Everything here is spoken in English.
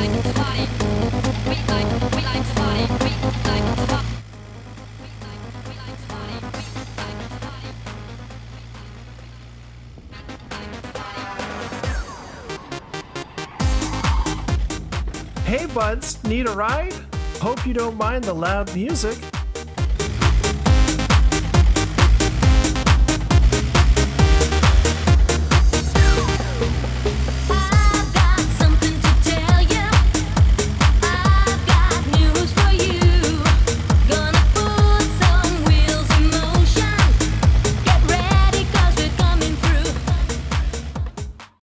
Hey buds, need a ride? Hope you don't mind the loud music.